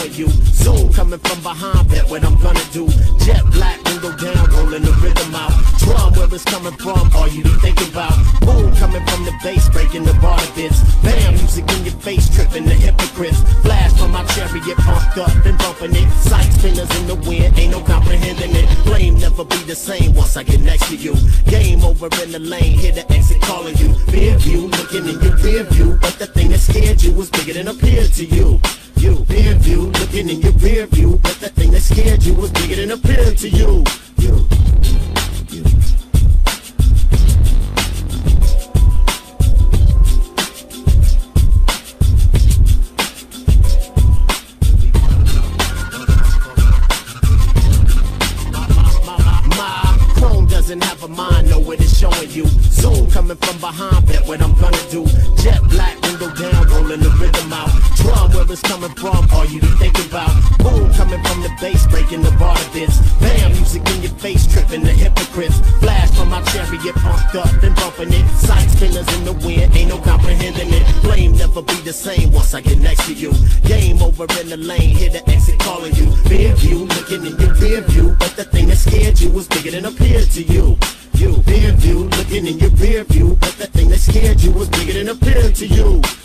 showing you. Zoom coming from behind, bet what I'm gonna do. Jet black, window down, rolling the rhythm out. Drum where it's coming from, all you be thinking about. Boom coming from the bass, breaking the bar bits. Bam, music in your face, tripping the hypocrites. Flash from my chariot, pumped up and bumping it. Sight spinners in the wind, ain't no comprehending it. Flame never be the same once I get next to you. Game over in the lane, hear the exit calling you. Rear view, looking in your rear view, but the thing that scared you was bigger than appeared to you. You, rear view, looking in your rear view, but the thing that scared you was bigger than appeared to you. You. Doesn't have a mind, know what it's showing you. Zoom coming from behind, bet what I'm gonna do. Jet black, window down, rolling the rhythm out. Drum where it's coming from, all you be thinking about. Boom coming from the bass, breaking the bar bits. Bam, music in your face, tripping the hypocrites. Flash from my chariot, pumped up and bumping it. Sight spinners in the wind, ain't no comprehending it. Flame never be the same once I get next to you. Game over in the lane, hear the exit calling you. Rear view, looking in your rear view, but the thing that scared you was bigger than appeared to you. You, rear view, looking in your rear view, but the thing that scared you was bigger than appeared to you.